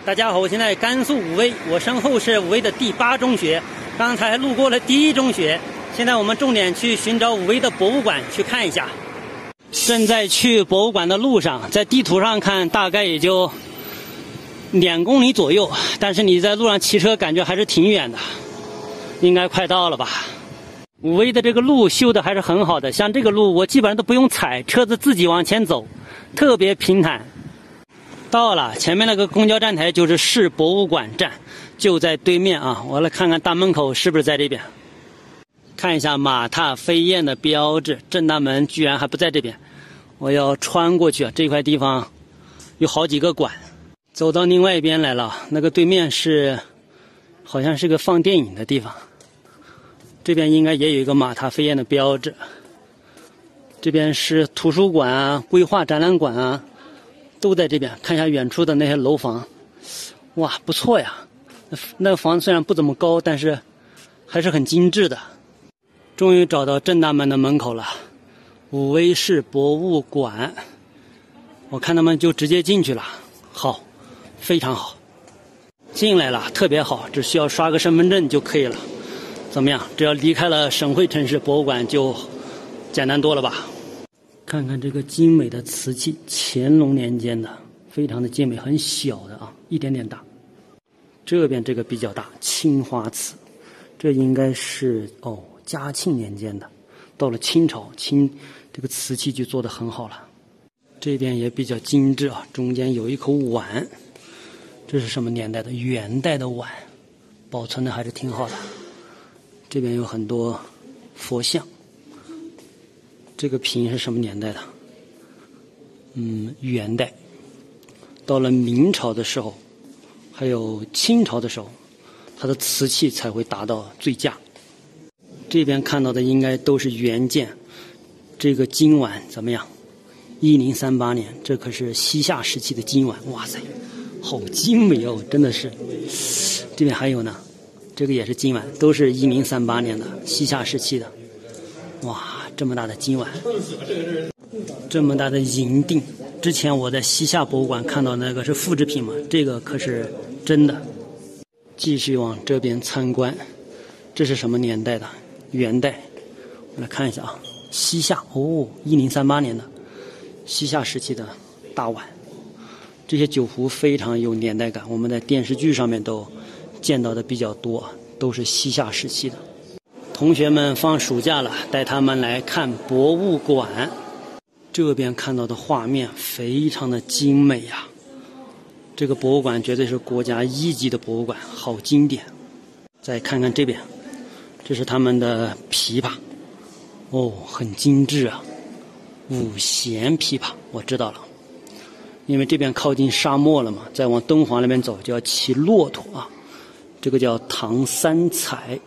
大家好，我现在甘肃武威，我身后是武威的第8中学，刚才路过了第1中学，现在我们重点去寻找武威的博物馆去看一下。正在去博物馆的路上，在地图上看大概也就2公里左右，但是你在路上骑车感觉还是挺远的，应该快到了吧。武威的这个路修的还是很好的，像这个路我基本上都不用踩，车子自己往前走，特别平坦。到了，前面那个公交站台就是市博物馆站，就在对面啊。我来看看大门口是不是在这边，看一下马踏飞燕的标志，正大门居然还不在这边，我要穿过去啊。这块地方有好几个馆，走到另外一边来了，那个对面是好像是个放电影的地方，这边应该也有一个马踏飞燕的标志。这边是图书馆啊，规划展览馆啊，都在这边。看一下远处的那些楼房，哇，不错呀。那个房子虽然不怎么高，但是还是很精致的。终于找到正大门的门口了，武威市博物馆。我看他们就直接进去了，好，非常好。进来了，特别好，只需要刷个身份证就可以了。怎么样？只要离开了省会城市，博物馆就简单多了吧？看看这个精美的瓷器，乾隆年间的，非常的精美，很小的啊，一点点大。这边这个比较大，青花瓷，这应该是嘉庆年间的，到了清朝，这个瓷器就做得很好了。这边也比较精致啊，中间有一口碗，这是什么年代的？元代的碗，保存的还是挺好的。这边有很多佛像。这个瓶是什么年代的？元代。到了明朝的时候，还有清朝的时候，它的瓷器才会达到最佳。这边看到的应该都是原件。这个金碗怎么样？1038年，这可是西夏时期的金碗，哇塞，好精美哦，真的是。这边还有呢，这个也是金碗，都是1038年的西夏时期的。哇，这么大的金碗，这么大的银锭。之前我在西夏博物馆看到那个是复制品嘛，这个可是真的。继续往这边参观，这是什么年代的？元代。我来看一下啊，西夏1038年的西夏时期的大碗。这些酒壶非常有年代感，我们在电视剧上面都见到的比较多，都是西夏时期的。同学们放暑假了，带他们来看博物馆。这边看到的画面非常的精美呀，这个博物馆绝对是国家1级的博物馆，好经典。再看看这边，这是他们的琵琶，很精致啊，五弦琵琶，我知道了。因为这边靠近沙漠了嘛，再往敦煌那边走就要骑骆驼啊。这个叫唐三彩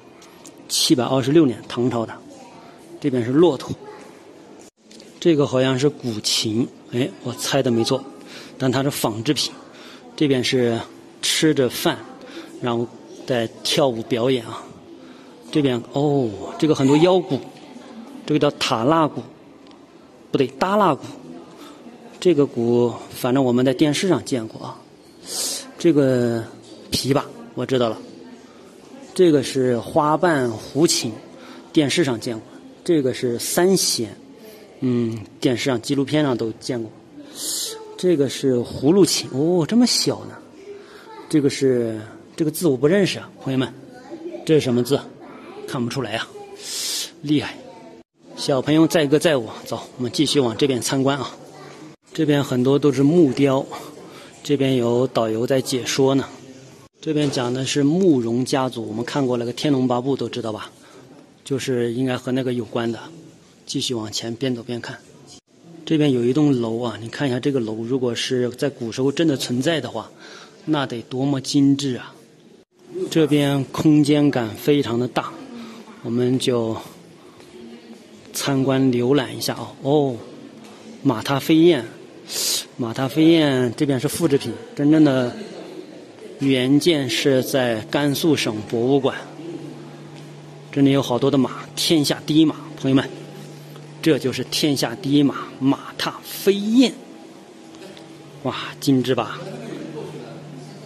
，726年，唐朝的。这边是骆驼。这个好像是古琴，我猜的没错，但它是仿制品。这边是吃着饭，然后在跳舞表演啊。这边这个很多腰鼓，这个叫塔腊鼓，不对，达腊鼓。这个鼓反正我们在电视上见过啊。这个琵琶我知道了，这个是花瓣胡琴，电视上见过。这个是三弦，电视上纪录片上都见过。这个是葫芦琴，这么小呢。这个字我不认识啊，朋友们，这是什么字？看不出来啊，厉害。小朋友载歌载舞，走，我们继续往这边参观啊。这边很多都是木雕，这边有导游在解说呢。这边讲的是慕容家族，我们看过那个《天龙八部》都知道吧，就是应该和那个有关的。继续往前，边走边看。这边有一栋楼啊，你看一下这个楼，如果是在古时候真的存在的话，那得多么精致啊。这边空间感非常的大，我们就参观浏览一下啊。马踏飞燕，马踏飞燕这边是复制品，真正的原件是在甘肃省博物馆。这里有好多的马，天下第一马，朋友们，这就是天下第一马，马踏飞燕。哇，精致吧？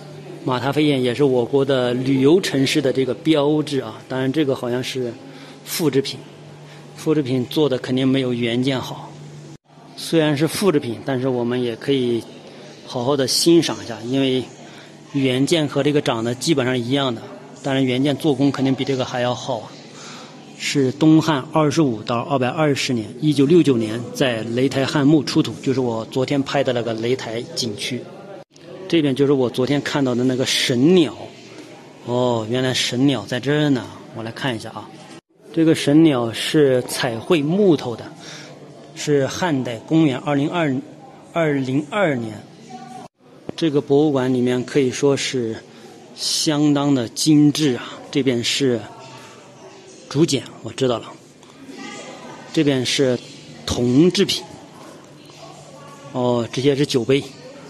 马塔菲县也是我国的旅游城市的这个标志啊，当然这个好像是复制品，复制品做的肯定没有原件好。虽然是复制品，但是我们也可以好好的欣赏一下，因为原件和这个长得基本上一样的，当然原件做工肯定比这个还要好啊。是东汉25到220年，1969年在雷台汉墓出土，就是我昨天拍的那个雷台景区。这边就是我昨天看到的那个神鸟，哦，原来神鸟在这儿呢，我来看一下啊。这个神鸟是彩绘木头的，是汉代公元202年。这个博物馆里面可以说是相当的精致啊。这边是竹简，我知道了。这边是铜制品，哦，这些是酒杯。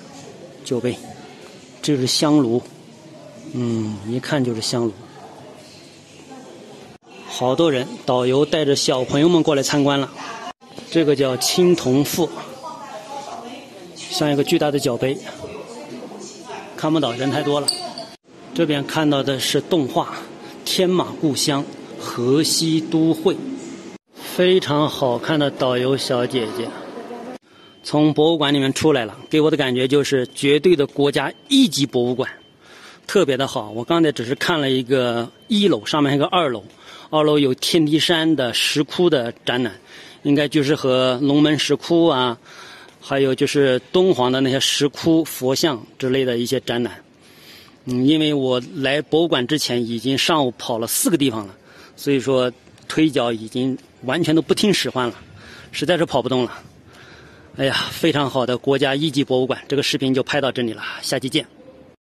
这是香炉，一看就是香炉。好多人，导游带着小朋友们过来参观了。这个叫青铜釜，像一个巨大的脚杯，看不到，人太多了。这边看到的是动画《天马故乡河西都会》，非常好看的导游小姐姐。从博物馆里面出来了，给我的感觉就是绝对的国家一级博物馆，特别的好。我刚才只是看了一个1楼，上面还有个2楼，2楼有天梯山的石窟的展览，应该就是和龙门石窟啊，还有就是敦煌的那些石窟佛像之类的一些展览。因为我来博物馆之前已经上午跑了4个地方了，所以说腿脚已经完全都不听使唤了，实在是跑不动了。哎呀，非常好的国家一级博物馆，这个视频就拍到这里了，下期见。